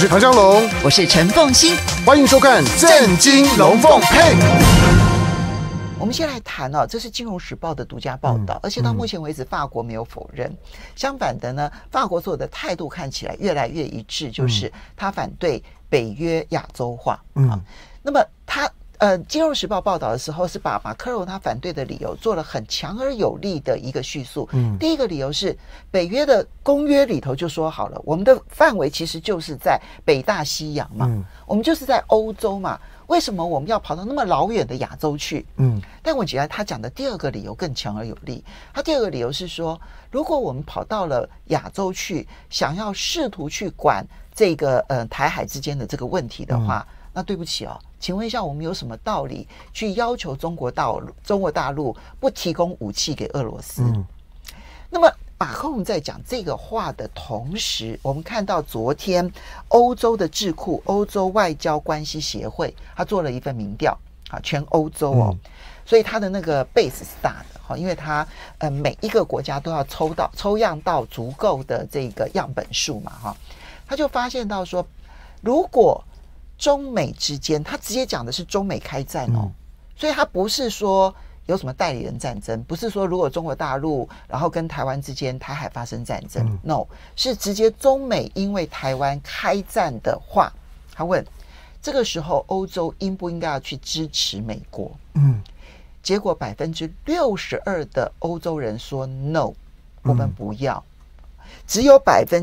是唐湘龙， 我是陈凤馨， 欢迎收看《震惊龙凤配》。 我们先来谈这是《金融时报》的独家报道，而且到目前为止，法国没有否认。相反的呢，法国所有的态度看起来越来越一致，就是他反对北约亚洲化。那么他金融时报》报道的时候是把马克龙他反对的理由做了很强而有力的一个叙述。第一个理由是北约的公约里头就说好了，我们的范围其实就是在北大西洋嘛，我们就是在欧洲嘛。为什么我们要跑到那么老远的亚洲去？但我觉得他讲的第二个理由更强而有力。他第二个理由是说，如果我们跑到了亚洲去，想要试图去管这个台海之间的这个问题的话，那对不起请问一下，我们有什么道理去要求中国大陆不提供武器给俄罗斯？那么马克龙在讲这个话的同时，我们看到昨天欧洲的智库欧洲外交关系协会，他做了一份民调全欧洲所以他的那个 base 是大的因为他每一个国家都要抽样到足够的这个样本数嘛他就发现到说，如果中美之间，他直接讲的是中美开战所以他不是说有什么代理人战争，不是说如果中国大陆然后跟台湾之间台海发生战争，no， 是直接中美因为台湾开战的话，他问这个时候欧洲应不应该要去支持美国？结果62%的欧洲人说 no， 我们不要，只有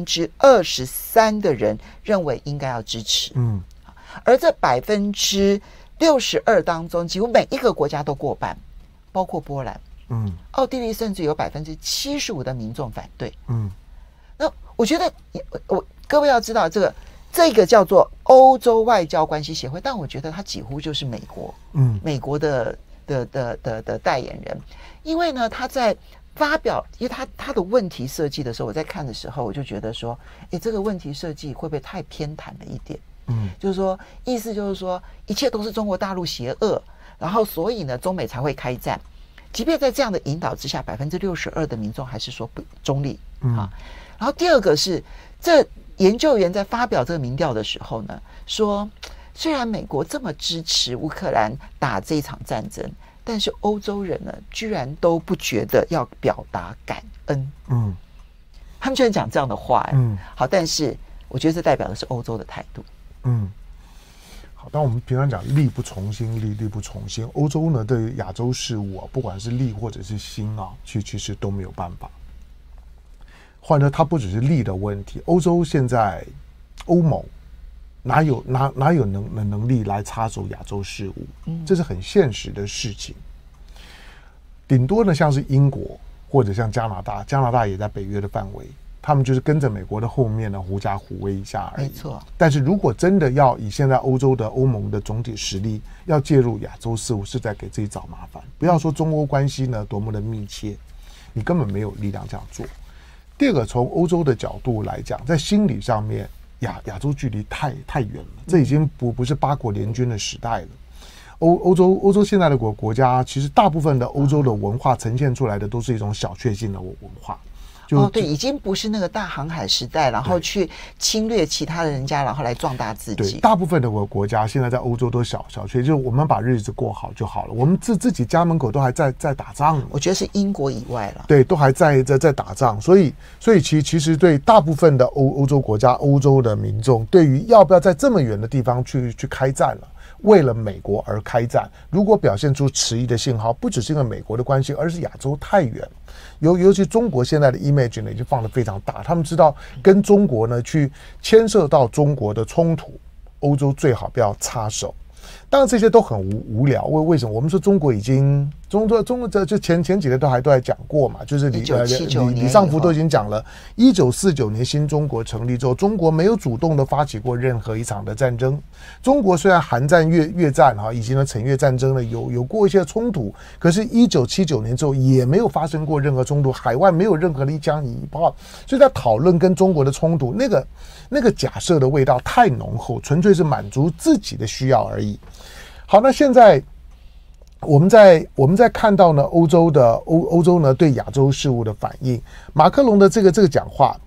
23%的人认为应该要支持。而这62%当中，几乎每一个国家都过半。包括波兰，奥地利甚至有75%的民众反对。那我觉得各位要知道，这个叫做欧洲外交关系协会，但我觉得它几乎就是美国，美国的代言人，因为呢，他在发表，因为他的问题设计的时候，我在看的时候，我就觉得说，这个问题设计会不会太偏袒了一点？就是说，意思就是说，一切都是中国大陆邪恶。然后，所以呢，中美才会开战。即便在这样的引导之下，62%的民众还是说不中立然后第二个是，这研究员在发表这个民调的时候呢，说虽然美国这么支持乌克兰打这一场战争，但是欧洲人呢，居然都不觉得要表达感恩。他们居然讲这样的话好，但是我觉得这代表的是欧洲的态度。 好，但我们平常讲力不从心，力不从心。欧洲呢，对于亚洲事务不管是力或者是心其实都没有办法。或者它不只是力的问题，欧洲现在欧盟哪有能力来插手亚洲事务？这是很现实的事情。顶多呢，像是英国或者像加拿大也在北约的范围。他们就是跟着美国的后面呢，狐假虎威一下而已。 没错。 但是如果真的要以现在欧盟的总体实力，要介入亚洲事务，是在给自己找麻烦。不要说中欧关系呢多么的密切，你根本没有力量这样做。第二个，从欧洲的角度来讲，在心理上面，亚洲距离太远了，这已经不是8国联军的时代了。欧洲现在的国家，其实大部分的欧洲的文化呈现出来的都是一种小确幸的文化。 对，已经不是那个大航海时代，然后去侵略其他的人家，然后来壮大自己。 对，大部分的国家现在在欧洲都小确，就是我们把日子过好就好了。我们自己家门口都还在打仗， 我觉得是英国以外了。 对，都还在打仗，所以其实对大部分的欧洲国家、欧洲的民众，对于要不要在这么远的地方去开战了。为了美国而开战，如果表现出迟疑的信号，不只是因为美国的关系，而是亚洲太远。尤其中国现在的 image 呢，已经放得非常大。他们知道跟中国呢去牵涉到中国的冲突，欧洲最好不要插手。当然这些都很无聊，为什么？我们说中国已经中国就前几年都在讲过嘛，就是李尚福都已经讲了，1949年新中国成立之后，中国没有主动的发起过任何一场的战争。中国虽然韩战、越战以及呢陈越战争呢有过一些冲突，可是1979年之后也没有发生过任何冲突，海外没有任何的一枪一炮，所以在讨论跟中国的冲突，那个假设的味道太浓厚，纯粹是满足自己的需要而已。好，那现在我们在看到呢欧洲呢对亚洲事务的反应，马克龙的这个讲话，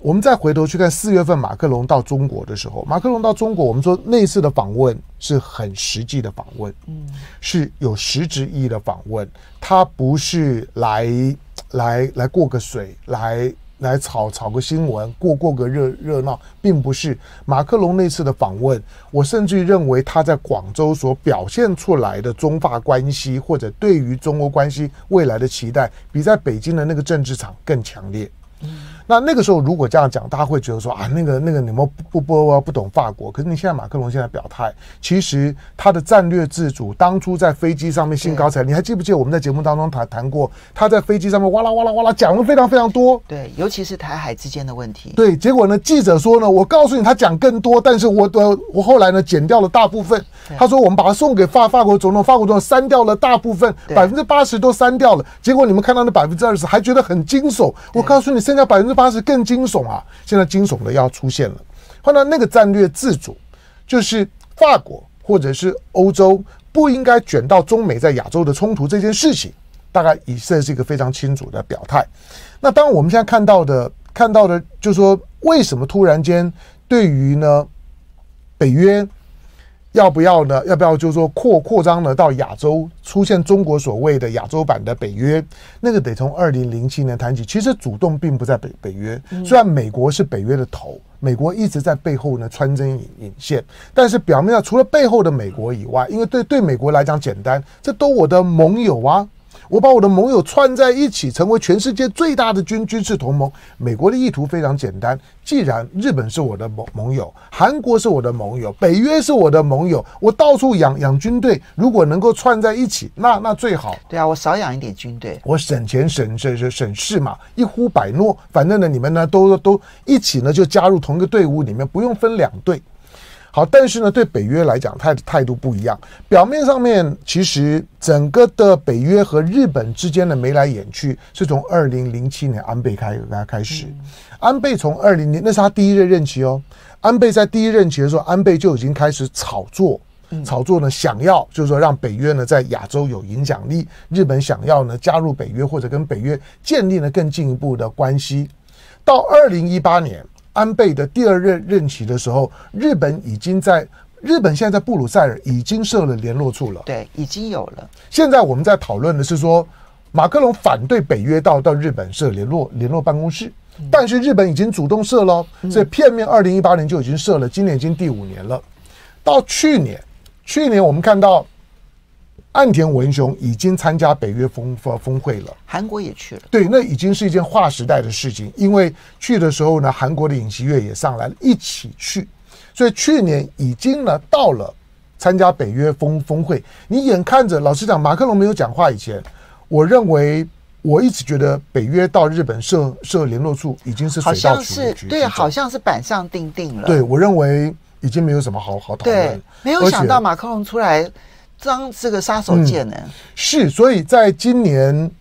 我们再回头去看4月份马克龙到中国的时候，马克龙到中国，我们说那次的访问是很实际的访问，是有实质意义的访问，他不是来过个水，来炒个新闻，过个热闹，并不是。马克龙那次的访问，我甚至于认为他在广州所表现出来的中法关系，或者对于中欧关系未来的期待，比在北京的那个政治场更强烈。那个时候如果这样讲，大家会觉得说啊，那个你们不懂法国。可是你现在马克龙现在表态，其实他的战略自主，当初在飞机上面兴高采烈，你还记不记得我们在节目当中谈过，他在飞机上面哇啦讲了非常非常多。 对，尤其是台海之间的问题。 对，结果呢，记者说呢，我告诉你他讲更多，但是我后来呢剪掉了大部分。他说我们把它送给法国总统，法国总统删掉了大部分，80%都删掉了。结果你们看到那20%还觉得很惊悚，我告诉你，剩下80%更惊悚啊！现在惊悚的要出现了。换到那个战略自主，就是法国或者是欧洲不应该卷到中美在亚洲的冲突这件事情，大概以色列是一个非常清楚的表态。那当然我们现在看到的就是说，为什么突然间对于呢北约要不要就是说扩张呢到亚洲，出现中国所谓的亚洲版的北约，那个得从2007年谈起。其实主动并不在北约，虽然美国是北约的头，美国一直在背后呢穿针引线，但是表面上除了背后的美国以外，因为对美国来讲简单，这都我的盟友啊。我把我的盟友串在一起，成为全世界最大的军事同盟。美国的意图非常简单，既然日本是我的盟友，韩国是我的盟友，北约是我的盟友，我到处养军队，如果能够串在一起，那最好。 对啊，我少养一点军队， 我省钱省事嘛，一呼百诺。反正呢，你们呢都一起呢就加入同一个队伍里面，不用分两队。好，但是呢，对北约来讲，态度不一样。表面上面，其实整个的北约和日本之间的眉来眼去，是从2007年安倍开始。安倍从20年，那是他第一任期哦。安倍在第一任期的时候，安倍就已经开始炒作呢，想要就是说让北约呢在亚洲有影响力，日本想要呢加入北约或者跟北约建立呢更进一步的关系。到2018年。安倍的第2任期的时候，日本现在在布鲁塞尔已经设了联络处了， 对，已经有了。 现在我们在讨论的是说，马克龙反对北约到日本设联络办公室，但是日本已经主动设了，所以片面2018年就已经设了，今年已经第5年了。到去年我们看到岸田文雄已经参加北约峰会了， 韩国也去了。对， 那已经是一件划时代的事情，因为去的时候呢，韩国的尹锡悦也上来了，一起去，所以去年已经呢到了参加北约峰会。你眼看着，老实讲，马克龙没有讲话以前，我认为我一直觉得北约到日本设联络处已经是水到渠成， 对，好像是板上钉钉了。 对，我认为已经没有什么好讨论。 对，没有想到马克龙出来。当这个杀手锏呢？ 是，所以在今年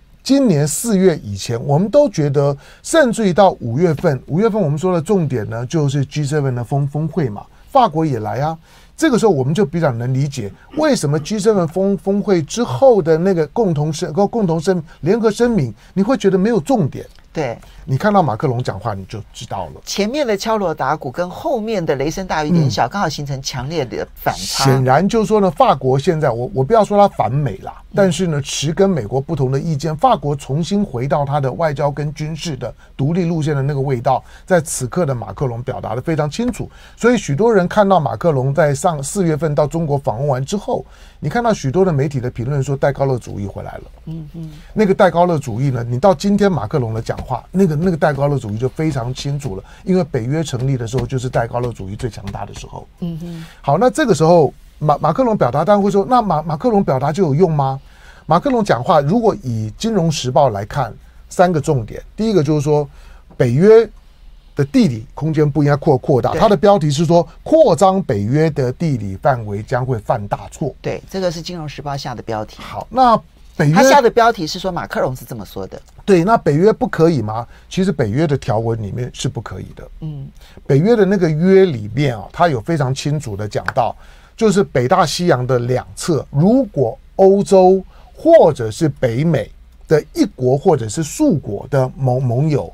4月以前，我们都觉得，甚至于到5月份我们说的重点呢，就是 G7 的峰会嘛，法国也来啊。这个时候我们就比较能理解为什么 G7 峰会之后的那个共同联合声明，你会觉得没有重点。 对， 你看到马克龙讲话你就知道了， 前面的敲锣打鼓跟后面的雷声大雨点小，刚好形成强烈的反差。 显然就是说呢，法国现在我不要说它反美啦，但是呢持跟美国不同的意见，法国重新回到它的外交跟军事的独立路线的那个味道，在此刻的马克龙表达的非常清楚。所以许多人看到马克龙在4月份到中国访问完之后，你看到许多的媒体的评论说戴高乐主义回来了。那个戴高乐主义呢，你到今天马克龙的讲话，那个戴高乐主义就非常清楚了，因为北约成立的时候就是戴高乐主义最强大的时候。好，那这个时候马克龙表达，当然会说，那马克龙表达就有用吗？马克龙讲话，如果以《金融时报》来看，3个重点，第一个就是说，北约的地理空间不应该扩大，它的标题是说，扩张北约的地理范围将会犯大错。 对，这个是《金融时报》下的标题。 好，那北约他下的标题是说马克龙是这么说的。 对，那北约不可以吗？其实北约的条文里面是不可以的。北约的那个约里面啊，它有非常清楚的讲到，就是北大西洋的2侧，如果欧洲或者是北美的一国或者是数国的盟友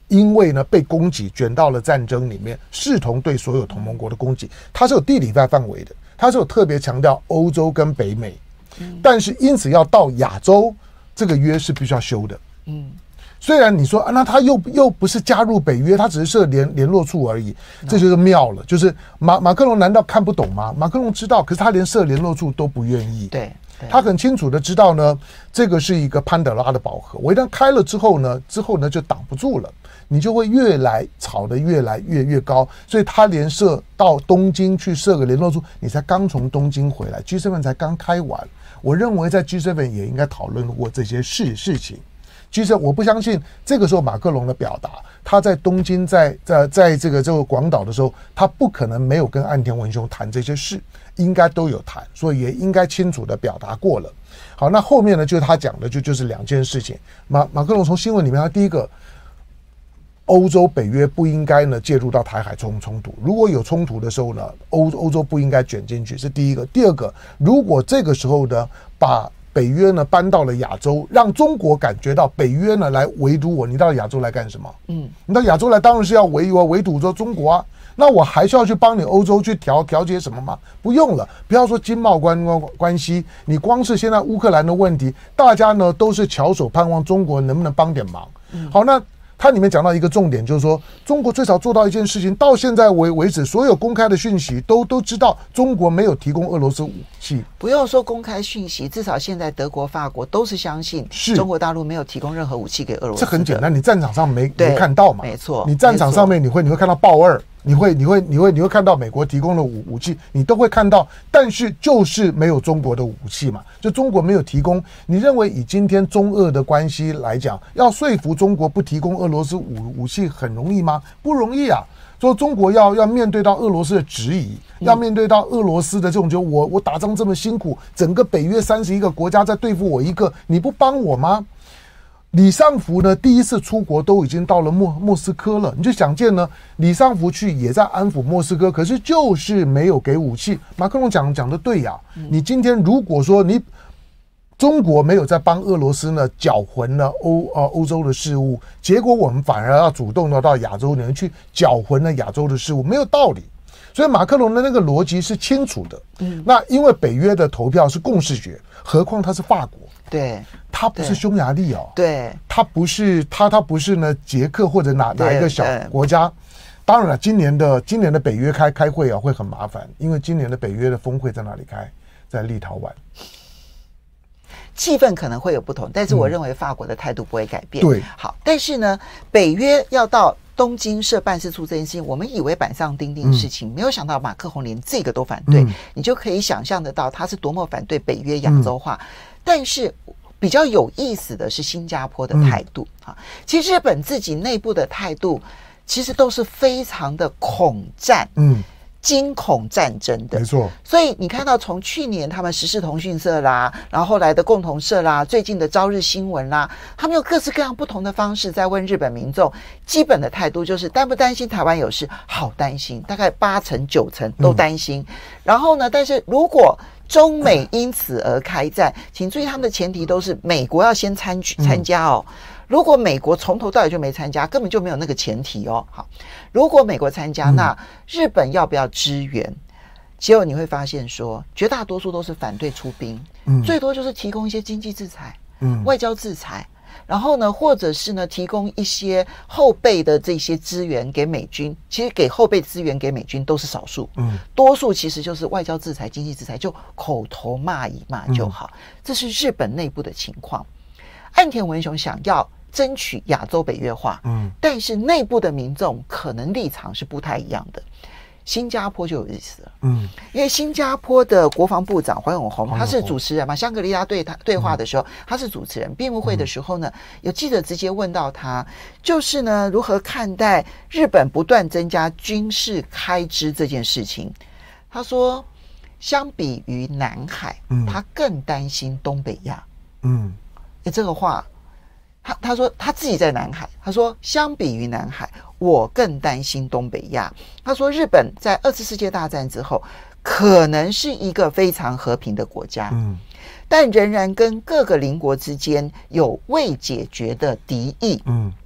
因为呢被攻击卷到了战争里面，视同对所有同盟国的攻击，它是有地理范围的，它是有特别强调欧洲跟北美，但是因此要到亚洲，这个约是必须要修的。虽然你说那他又不是加入北约，他只是设联络处而已，这就是妙了。就是马克龙难道看不懂吗？马克龙知道，可是他连设联络处都不愿意。 对， 他很清楚的知道呢，这个是一个潘德拉的宝盒，我一旦开了之后呢就挡不住了，你就会炒得越来越高。所以他连设到东京去设个联络处，你才刚从东京回来 ，G7 才刚开完。我认为在 G7 也应该讨论过这些事情。G7我不相信这个时候马克龙的表达，他在东京在这个广岛的时候，他不可能没有跟岸田文雄谈这些事，应该都有谈，所以也应该清楚的表达过了。好，那后面呢，就是他讲的就是2件事情。马克龙从新闻里面，他第一个，欧洲北约不应该呢介入到台海冲突，如果有冲突的时候呢，欧洲不应该卷进去，是第一个。第二个，如果这个时候呢把北约呢搬到了亚洲，让中国感觉到北约呢来围堵我，你到亚洲来干什么？你到亚洲来当然是要围堵着中国啊。那我还需要去帮你欧洲去调节什么吗？不用了。不要说经贸关系，你光是现在乌克兰的问题，大家呢都是翘首盼望中国能不能帮点忙。好，那它里面讲到一个重点，就是说中国最少做到一件事情，到现在为止，所有公开的讯息都知道中国没有提供俄罗斯武器。 不用说公开讯息，至少现在德国、法国都是相信中国大陆没有提供任何武器给俄罗斯。 这很简单，你战场上没看到嘛？ 没错， 你战场上面你会看到豹二。你会看到美国提供的武器，你都会看到，但是就是没有中国的武器嘛，就中国没有提供。你认为以今天中俄的关系来讲，要说服中国不提供俄罗斯武器很容易吗？不容易啊。说中国要面对到俄罗斯的质疑，要面对到俄罗斯的这种就我打仗这么辛苦，整个北约31个国家在对付我一个，你不帮我吗？李尚福呢，第一次出国都已经到了莫斯科了，你就想见呢，李尚福去也在安抚莫斯科，可是就是没有给武器。马克龙讲的对呀，你今天如果说中国没有在帮俄罗斯呢搅浑了欧洲的事务，结果我们反而要主动的到亚洲里面去搅浑了亚洲的事务，没有道理。所以马克龙的那个逻辑是清楚的。那因为北约的投票是共识决，何况他是法国。 对， 他不是匈牙利哦， 对， 他不是呢捷克或者哪一个小国家。当然了，今年的北约开会啊会很麻烦，因为今年的北约的峰会在哪里开？在立陶宛。 气氛可能会有不同，但是我认为法国的态度不会改变。 对， 好，但是呢，北约要到东京设办事处这件事情，我们以为板上钉钉的事情，没有想到马克宏连这个都反对，你就可以想象得到他是多么反对北约亚洲化。但是比较有意思的是新加坡的态度啊，其实日本自己内部的态度其实都是非常的恐战，惊恐战争的， 没错。 所以你看到从去年他们时事通讯社啦，然后后来的共同社啦，最近的朝日新闻啦，他们用各式各样不同的方式在问日本民众，基本的态度就是担不担心台湾有事？好担心，大概8成9成都担心。然后呢，但是如果中美因此而开战，请注意他们的前提都是美国要先参加哦。如果美国从头到尾就没参加，根本就没有那个前提哦。好，如果美国参加，那日本要不要支援？结果你会发现说，绝大多数都是反对出兵，最多就是提供一些经济制裁，外交制裁，然后呢，或者是呢，提供一些后备的这些资源给美军。其实给后备资源给美军都是少数，多数其实就是外交制裁、经济制裁，就口头骂一骂就好。这是日本内部的情况。岸田文雄想要争取亚洲北约化，但是内部的民众可能立场是不太一样的。新加坡就有意思了，因为新加坡的国防部长黄永红他是主持人嘛，香格里拉对话的时候他是主持人，辩论会的时候呢，有记者直接问到他，就是呢如何看待日本不断增加军事开支这件事情。他说，相比于南海，他更担心东北亚。这个话，他说他自己在南海，他说相比于南海，我更担心东北亚。他说日本在2次世界大战之后，可能是一个非常和平的国家，但仍然跟各个邻国之间有未解决的敌意。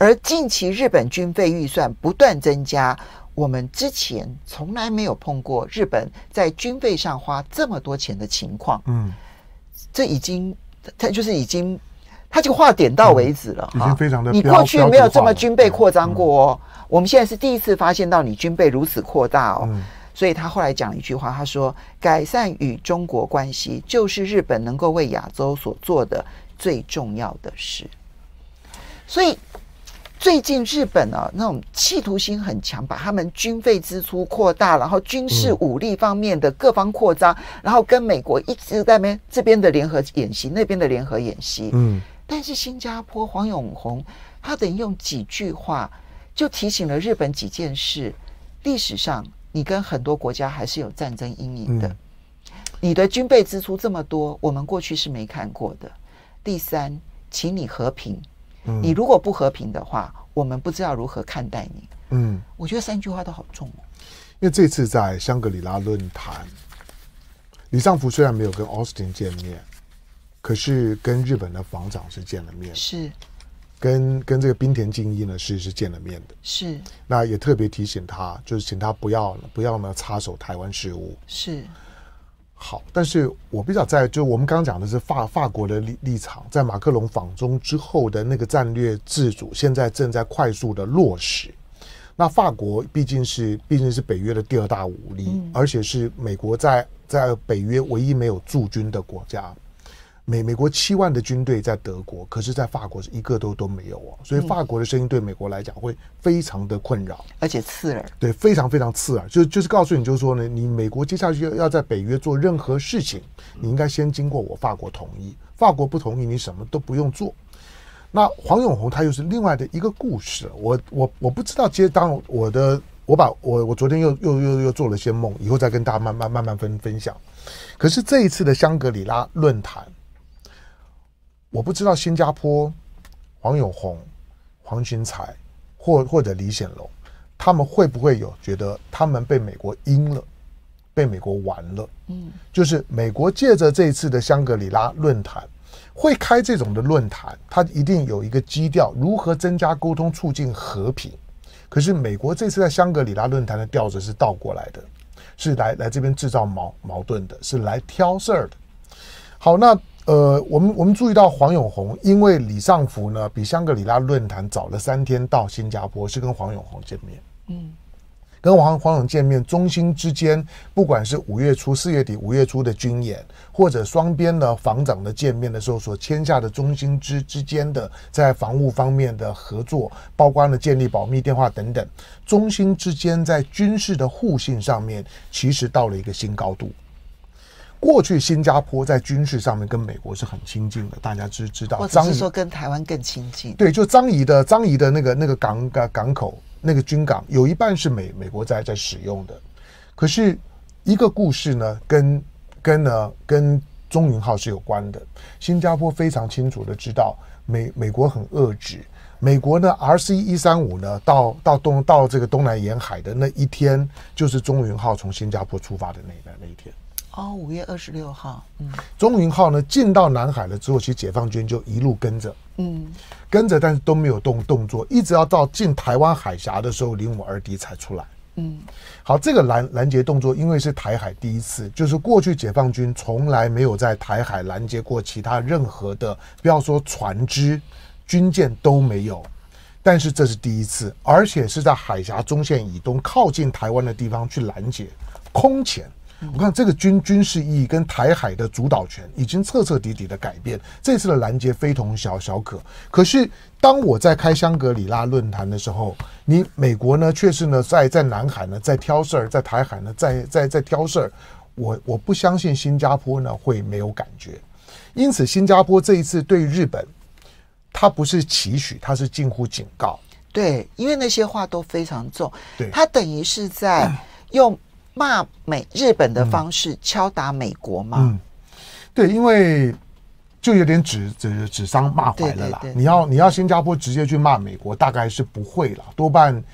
而近期日本军费预算不断增加，我们之前从来没有碰过日本在军费上花这么多钱的情况。这已经，他就话点到为止了， 已经非常的你过去没有这么军备扩张过哦，我们现在是第一次发现到你军备如此扩大哦。所以他后来讲一句话，他说：“改善与中国关系，就是日本能够为亚洲所做的最重要的事。”所以最近日本那种企图心很强，把他们军费支出扩大，然后军事武力方面的各方扩张，然后跟美国一直在这边的联合演习，那边的联合演习。但是新加坡黄永宏他等于用几句话就提醒了日本几件事。历史上你跟很多国家还是有战争阴影的，你的军备支出这么多，我们过去是没看过的。第三，请你和平，你如果不和平的话，我们不知道如何看待你。我觉得3句话都好重哦。 因为这次在香格里拉论坛，李尚福虽然没有跟 Austin 见面，可是跟日本的防长是见了面， 是跟这个滨田敬一呢是见了面的， 是。 那也特别提醒他，就是请他不要呢插手台湾事务。 是。 好，但是我比较就我们刚刚讲的是法国的立场，在马克龙访中之后的那个战略自主，现在正在快速的落实。那法国毕竟是北约的第2大武力，而且是美国在北约唯一没有驻军的国家。美国7万的军队在德国，可是在法国是一个都没有哦，所以法国的声音对美国来讲会非常的困扰， 而且刺耳。对， 非常非常刺耳。就是告诉你，就是说呢，你美国接下去要在北约做任何事情，你应该先经过我法国同意，法国不同意，你什么都不用做。那黄永宏他又是另外的一个故事，我不知道当我昨天又做了些梦，以后再跟大家慢慢分享。可是这一次的香格里拉论坛，我不知道新加坡黄永宏、黄循财或者李显龙，他们会不会有觉得他们被美国阴了，被美国玩了？就是美国借着这一次的香格里拉论坛，会开这种的论坛，它一定有一个基调，如何增加沟通，促进和平。可是美国这次在香格里拉论坛的调子是倒过来的，是来这边制造矛盾的，是来挑事儿的。好，那我们注意到黄永宏，因为李尚福呢比香格里拉论坛早了3天到新加坡，是跟黄永宏见面。跟黄永见面，中新之间，不管是4月底5月初的军演，或者双边的防长的见面的时候所签下的中新之间的在防务方面的合作，包括了建立保密电话等等，中新之间在军事的互信上面其实到了一个新高度。过去新加坡在军事上面跟美国是很亲近的，大家知道， 或者是说跟台湾更亲近。 对，就张仪的那个港口那个军港有一半是美国在使用的。可是一个故事呢，跟中云号是有关的。新加坡非常清楚的知道美国很遏制。美国呢 RC-135呢到这个东南沿海的那一天，就是中云号从新加坡出发的那一天。 5月26号。 中云号呢进到南海了之后，其实解放军就一路跟着，但是都没有动作，一直要到进台湾海峡的时候，离我们而敌才出来。好，这个拦截动作因为是台海第一次，就是过去解放军从来没有在台海拦截过其他任何的，不要说船只、军舰都没有，但是这是第一次，而且是在海峡中线以东靠近台湾的地方去拦截空前。我看这个军事意义跟台海的主导权已经彻底的改变，这次的拦截非同小可。可是当我在开香格里拉论坛的时候，你美国呢却是呢在南海呢在挑事儿，在台海呢在挑事儿，我不相信新加坡呢会没有感觉。因此新加坡这一次对日本，它不是期许，它是近乎警告。 对，因为那些话都非常重， 对， 它等于是在用骂日本的方式敲打美国嘛。 对，因为就有点指伤骂槐了啦。你要新加坡直接去骂美国，大概是不会啦，多半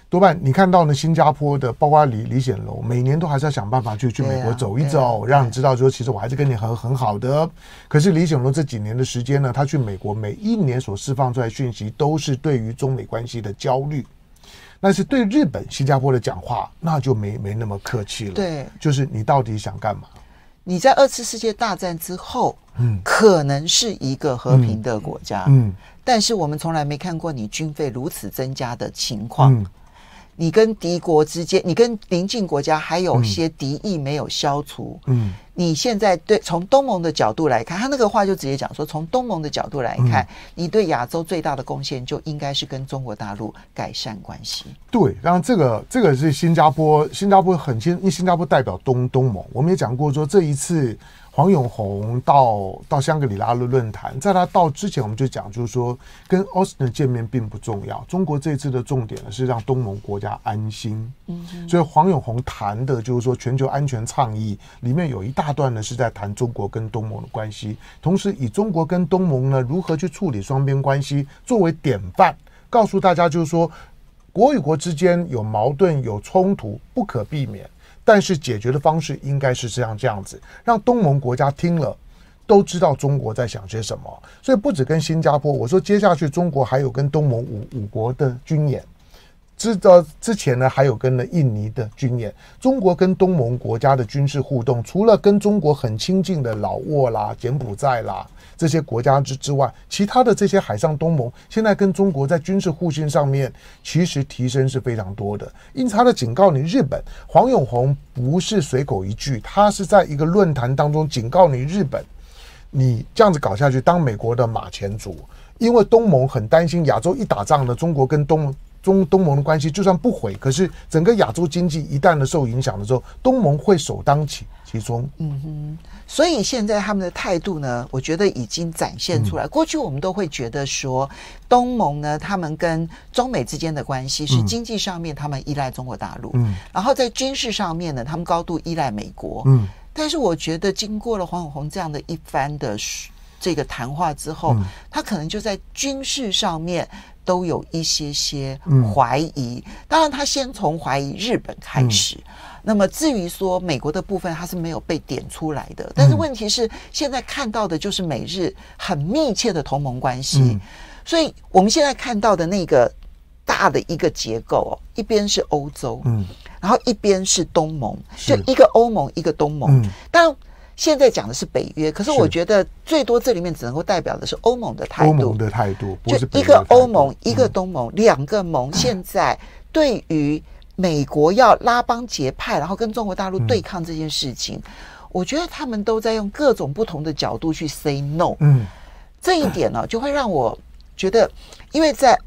多半你看到呢，新加坡的包括李显龙，每年都还是要想办法去美国走一走，让你知道说其实我还是跟你很好的。可是李显龙这几年的时间呢，他去美国每一年所释放出来的讯息都是对于中美关系的焦虑。但是对日本、新加坡的讲话，那就没那么客气了。 对， 就是你到底想干嘛？ 你在2次世界大战之后，可能是一个和平的国家，但是我们从来没看过你军费如此增加的情况。你跟敌国之间，你跟邻近国家还有些敌意没有消除。你现在从东盟的角度来看，他那个话就直接讲说，从东盟的角度来看，你对亚洲最大的贡献就应该是跟中国大陆改善关系。 对，然后这个是新加坡很清，因为新加坡代表东盟，我们也讲过说这一次黄永宏到香格里拉的论坛，在他到之前我们就讲，就是说跟 Austin 见面并不重要，中国这次的重点呢是让东盟国家安心。所以黄永宏谈的就是说全球安全倡议里面有一大段呢是在谈中国跟东盟的关系，同时以中国跟东盟呢如何去处理双边关系作为典范，告诉大家就是说国与国之间有矛盾有冲突不可避免，但是解决的方式应该是这样子，让东盟国家听了都知道中国在想些什么。所以不只跟新加坡，我说接下去中国还有跟东盟五国的军演，之前呢还有跟了印尼的军演。中国跟东盟国家的军事互动，除了跟中国很亲近的老挝啦、柬埔寨啦这些国家之外，其他的这些海上东盟现在跟中国在军事互信上面其实提升是非常多的。因此他的警告你，日本黄永宏不是随口一句，他是在一个论坛当中警告你，日本你这样子搞下去当美国的马前卒，因为东盟很担心亚洲一打仗呢，中国跟东盟的关系就算不毁，可是整个亚洲经济一旦的受影响的时候，东盟会首当其冲。 所以现在他们的态度呢，我觉得已经展现出来。过去我们都会觉得说，东盟呢，他们跟中美之间的关系是经济上面他们依赖中国大陆，然后在军事上面呢，他们高度依赖美国。但是我觉得经过了黄永宏这样的一番的这个谈话之后，他可能就在军事上面都有一些怀疑。当然他先从怀疑日本开始，那么至于说美国的部分他是没有被点出来的。但是问题是现在看到的就是美日很密切的同盟关系，所以我们现在看到的那个大的一个结构，一边是欧洲，然后一边是东盟，就一个欧盟一个东盟。当然现在讲的是北约，可是我觉得最多这里面只能够代表的是欧盟的态度。欧盟的态度， 就一个欧盟，一个东盟，两个盟现在对于美国要拉帮结派，然后跟中国大陆对抗这件事情，我觉得他们都在用各种不同的角度去 say no。这一点呢，就会让我觉得，因为在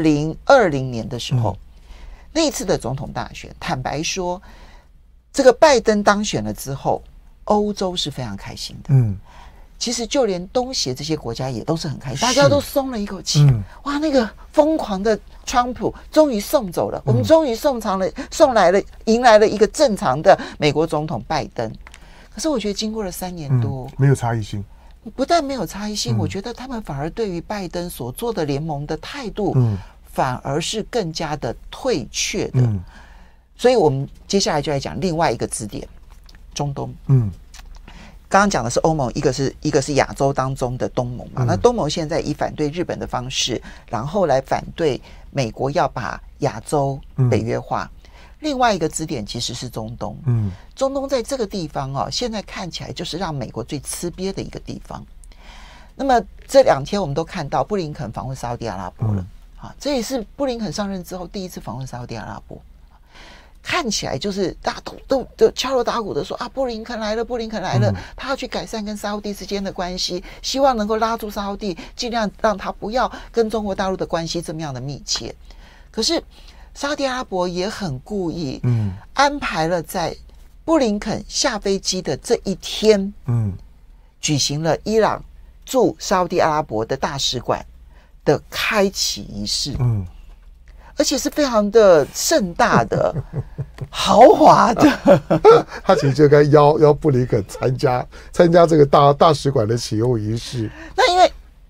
2020年的时候，那一次的总统大选，坦白说，这个拜登当选了之后，欧洲是非常开心的。其实就连东协这些国家也都是很开心，大家都松了一口气。哇，那个疯狂的川普终于送走了，我们终于迎来了一个正常的美国总统拜登。可是我觉得经过了3年多， 没有差异性。 不但没有差异性，我觉得他们反而对于拜登所做的联盟的态度，反而是更加的退却的。所以我们接下来就来讲另外一个支点，中东。刚刚讲的是欧盟，一个是亚洲当中的东盟嘛。那东盟现在以反对日本的方式，然后来反对美国要把亚洲北约化。另外一个支点其实是中东。中东在这个地方现在看起来就是让美国最吃瘪的一个地方。那么这2天我们都看到布林肯访问沙烏地阿拉伯了，这也是布林肯上任之后第一次访问沙烏地阿拉伯。看起来就是大家都敲锣打鼓的说布林肯来了，布林肯来了，他要去改善跟沙烏地之间的关系，希望能够拉住沙烏地，尽量让他不要跟中国大陆的关系这么样的密切。可是沙烏地阿拉伯也很故意，安排了在布林肯下飞机的这一天，举行了伊朗驻沙烏地阿拉伯的大使馆的开启仪式。而且是非常的盛大的豪华的他其实就该邀布林肯参加这个大使馆的启用仪式。 那因为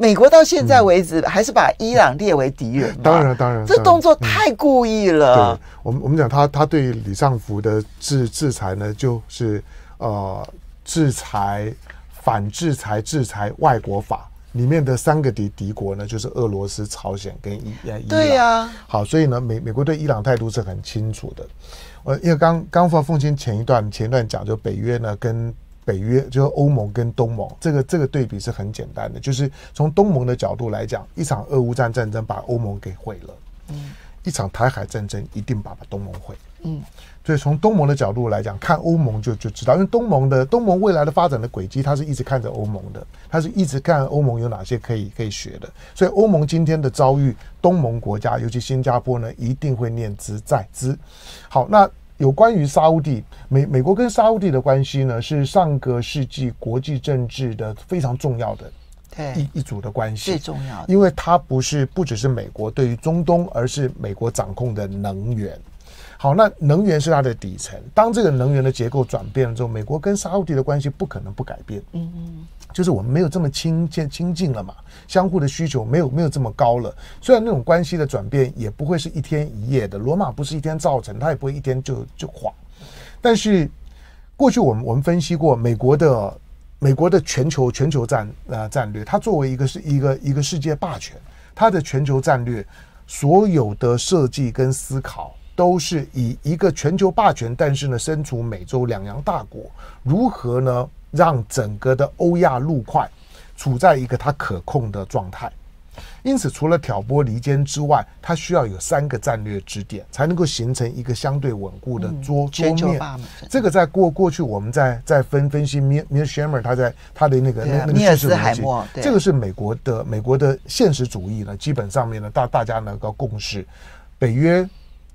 美国到现在为止还是把伊朗列为敌人嘛？ 当然， 这动作太故意了。 对，我们讲他对李尚福的制裁呢，就是制裁、反制裁、制裁外国法。里面的3个敌国呢，就是俄罗斯、朝鲜跟伊朗。 对呀， 好，所以呢，美国对伊朗态度是很清楚的。因为刚凤青前一段讲，就北约呢跟北约，就是欧盟跟东盟，这个对比是很简单的，就是从东盟的角度来讲，一场俄乌战争把欧盟给毁了，一场台海战争一定把东盟毁。所以从东盟的角度来讲，看欧盟就知道，因为东盟未来的发展的轨迹，它是一直看着欧盟的，它是一直看欧盟有哪些可以学的。所以欧盟今天的遭遇，东盟国家尤其新加坡呢，一定会念之在兹。好，那有关于沙烏地，美国跟沙烏地的关系呢，是上个世纪国际政治的非常重要的一组的关系， 最重要的， 因为它不只是美国对于中东，而是美国掌控的能源。好，那能源是它的底层。当这个能源的结構转变了之后，美国跟沙烏地的关系不可能不改变。就是我们没有这么亲近了嘛，相互的需求没有这么高了。虽然那种关系的转变也不会是一天一夜的，罗马不是一天造成，它也不会一天就垮。但是过去我们分析过美国的全球战略，它作为一个世界霸权，它的全球战略所有的设计跟思考，都是以一个全球霸权，但是呢身处美洲两洋大国，如何呢让整个的欧亚陆块处在一个它可控的状态。因此除了挑拨离间之外，它需要有3个战略支点，才能够形成一个相对稳固的桌面。这个在过去我们在分析米尔谢默他在他的那个尼斯海默， 这个是美国的现实主义呢，基本上面呢大家能够共识，北约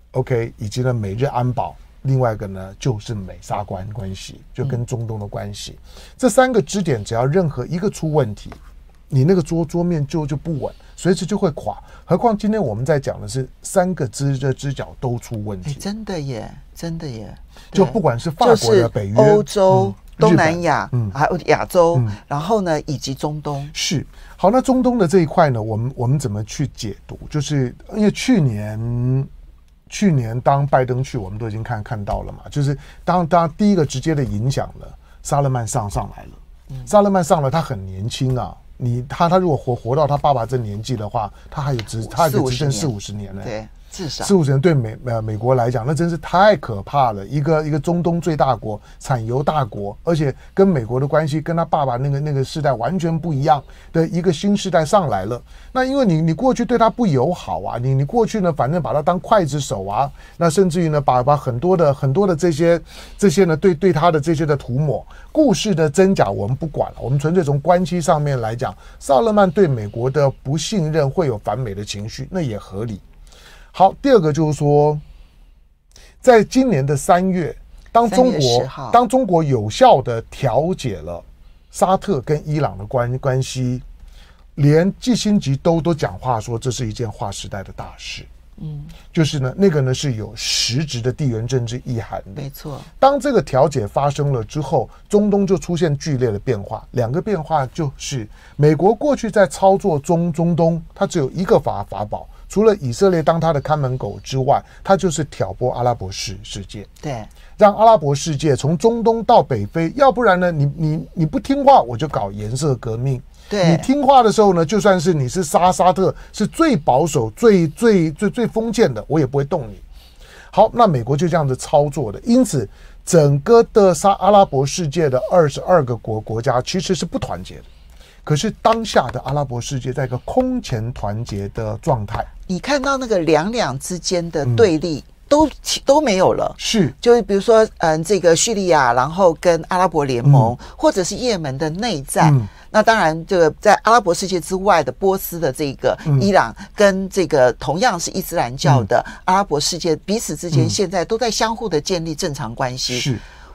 OK 以及呢美日安保，另外一个呢就是美沙关系，就跟中东的关系。这3个支点只要任何一个出问题，你那个桌面就不稳，随时就会垮。何况今天我们在讲的是3个支脚都出问题。 真的耶， 就不管是法国的北约、 欧洲、东南亚，还有亚洲，然后呢以及中东。 是。好，那中东的这一块呢，我们怎么去解读？就是因为去年当拜登去，我们都已经看到了嘛，就是当第一个直接的影响了，萨勒曼上来了。萨勒曼上了，他很年轻啊。他如果活到他爸爸这年纪的话，他还有执政40-50年呢。 对，至少 40-50年对美国来讲，那真是太可怕了。一个中东最大国、产油大国，而且跟美国的关系跟他爸爸那个世代完全不一样的一个新世代上来了。那因为你过去对他不友好啊，你过去呢，反正把他当刽子手啊，那甚至于呢，把很多的这些呢，对他的这些的涂抹，故事的真假我们不管了，我们纯粹从关系上面来讲，萨勒曼对美国的不信任会有反美的情绪，那也合理。好，第二个就是说，在今年的3月，当中国有效的调解了沙特跟伊朗的关系，连季辛吉都讲话说这是一件划时代的大事。就是呢，那个呢是有实质的地缘政治意涵的。 没错。当这个调解发生了之后，中东就出现剧烈的变化。2个变化就是，美国过去在操作中东，它只有一个法宝，除了以色列当它的看门狗之外，它就是挑拨阿拉伯世界。 对， 让阿拉伯世界从中东到北非，要不然呢，你不听话，我就搞颜色革命。 对， 你听话的时候呢，就算是你是沙特是最保守、最封建的，我也不会动你。好，那美国就这样子操作的，因此整个的阿拉伯世界的22个国家其实是不团结的。可是当下的阿拉伯世界在一个空前团结的状态， 你看到那个两之间的对立。都没有了， 是， 就是比如说，这个叙利亚，然后跟阿拉伯联盟，或者是也门的内战，那当然，这个在阿拉伯世界之外的波斯的这个伊朗，跟这个同样是伊斯兰教的阿拉伯世界，彼此之间现在都在相互的建立正常关系。 是，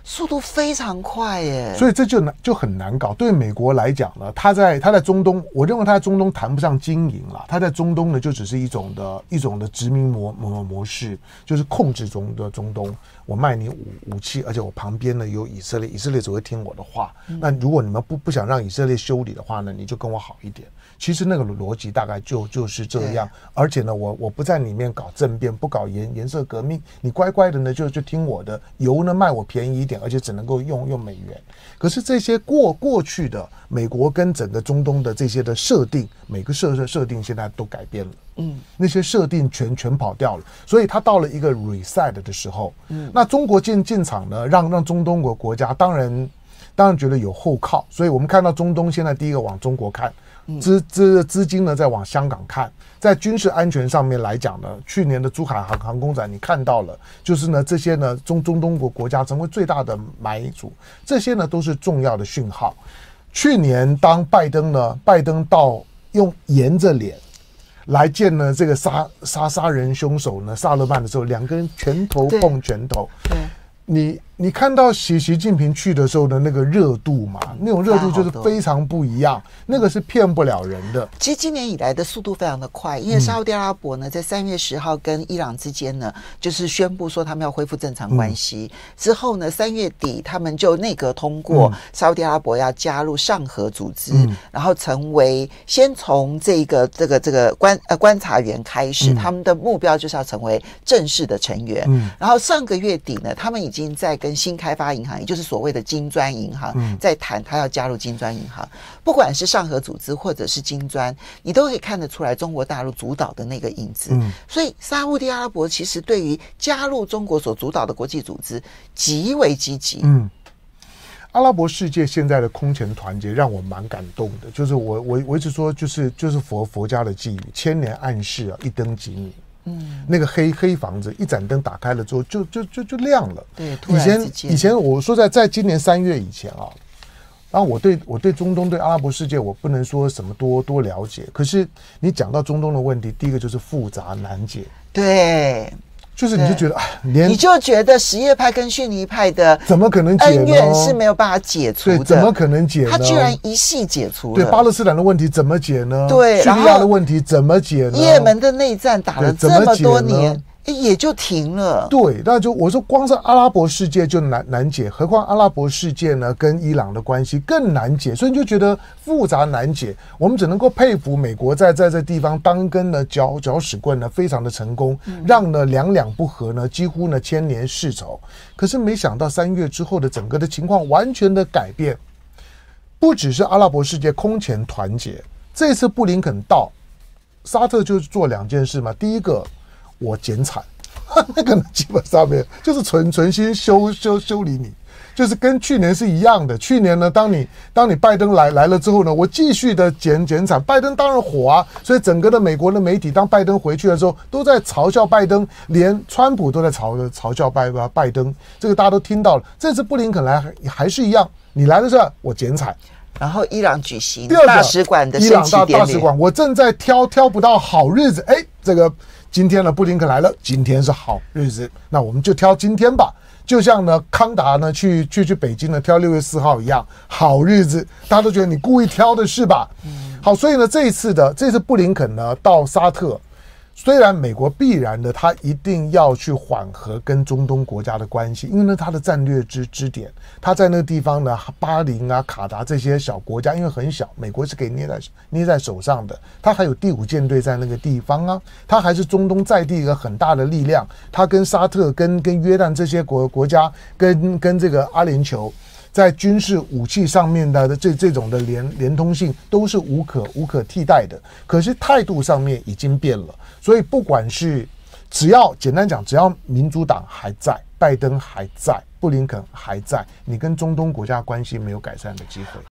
速度非常快耶。 所以这就很难搞。对美国来讲呢，他在中东，我认为他在中东谈不上经营啦，他在中东呢就只是一种的殖民模式，就是控制中东。我卖你武器，而且我旁边呢有以色列，以色列只会听我的话。那如果你们不想让以色列修理的话呢，你就跟我好一点。其实那个逻辑大概就是这样。而且呢，我不在里面搞政变，不搞颜色革命，你乖乖的呢就听我的，油呢卖我便宜一点，而且只能够用美元。可是这些过去的美国跟整个中东的这些的设定，每个设定现在都改变了。那些设定全跑掉了，所以他到了一个 reset 的时候，那中国进场呢，让中东国家当然觉得有后靠，所以我们看到中东现在第一个往中国看，资金呢在往香港看，在军事安全上面来讲呢，去年的珠海航空展你看到了，就是呢这些呢中东国家成为最大的买主，这些呢都是重要的讯号。去年当拜登到用沿着脸来见呢这个杀人凶手呢萨勒曼的时候，两个人拳头碰拳头。你看到习近平去的时候的那个热度嘛，那种热度就是非常不一样，那个是骗不了人的。 其实今年以来的速度非常的快，因为沙烏地阿拉伯呢，在3月10号跟伊朗之间呢，就是宣布说他们要恢复正常关系。之后呢，3月底他们就内阁通过沙烏地阿拉伯要加入上合组织，然后成为先从这个观察员开始，他们的目标就是要成为正式的成员。然后上个月底呢，他们已经在跟新开发银行，也就是所谓的金砖银行，在谈他要加入金砖银行。不管是上合组织或者是金砖，你都可以看得出来中国大陆主导的那个影子。所以沙烏地阿拉伯其实对于加入中国所主导的国际组织极为积极。 阿拉伯世界现在的空前团结让我蛮感动的，就是我一直说就是佛家的寄语，千年暗示啊，一灯即明。那个黑房子一盏灯打开了之后就亮了。 对，突然之间以前我说在今年3月以前啊，然后我对中东对阿拉伯世界我不能说什么多了解，可是你讲到中东的问题，第一个就是复杂难解。 对。 就是你就觉得你就觉得什叶派跟逊尼派的怎么可能解呢？ 恩怨是没有办法解除的， 对，怎么可能解呢？ 他居然一系解除了。 对，巴勒斯坦的问题怎么解呢？ 对， 叙利亚的问题怎么解呢？ 也门的内战打了这么多年，也就停了。 对，那就我说光是阿拉伯世界就难解，何况阿拉伯世界呢跟伊朗的关系更难解，所以你就觉得复杂难解。我们只能够佩服美国在这地方当根呢搅屎棍呢非常的成功，让呢两不和呢几乎呢千年世仇。可是没想到3月之后的整个的情况完全的改变，不只是阿拉伯世界空前团结，这次布林肯到沙特就是做2件事嘛，第一个我减产，那个基本上面就是存心修理你，就是跟去年是一样的。去年呢，当你拜登来了之后呢，我继续的减产，拜登当然火啊，所以整个的美国的媒体当拜登回去的时候都在嘲笑拜登，连川普都在嘲笑拜登，这个大家都听到了。这次布林肯来还是一样，你来的时候我减产。 然后伊朗举行大使馆的升旗典礼， 伊朗大使馆，我正在挑不到好日子，这个今天呢布林肯来了，今天是好日子，那我们就挑今天吧。就像呢康达呢去北京呢挑6月4号一样，好日子，大家都觉得你故意挑的是吧？好，所以呢这次布林肯呢到沙特。虽然美国必然的，他一定要去缓和跟中东国家的关系，因为呢，他的战略支点，他在那个地方呢，巴林啊、卡达这些小国家，因为很小，美国是可以捏在手上的。他还有第5舰队在那个地方啊，他还是中东在地一个很大的力量。他跟沙特、跟约旦这些国家，跟这个阿联酋。在军事武器上面的这种的连通性都是无可替代的，可是态度上面已经变了，所以不管是简单讲，只要民主党还在，拜登还在，布林肯还在，你跟中东国家关系没有改善的机会。